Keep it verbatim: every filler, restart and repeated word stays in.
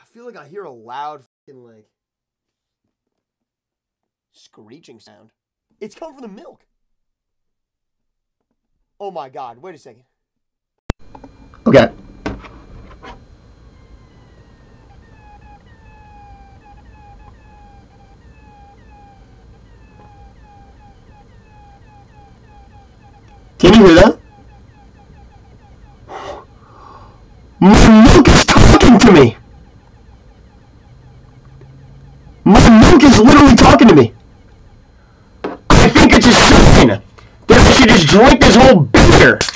feel like I hear a loud fucking, like, screeching sound. It's coming from the milk. Oh my God, wait a second. Okay. Can you hear that? My milk is talking to me! My milk is literally talking to me! I think it's a sign that I should just drink this whole beer!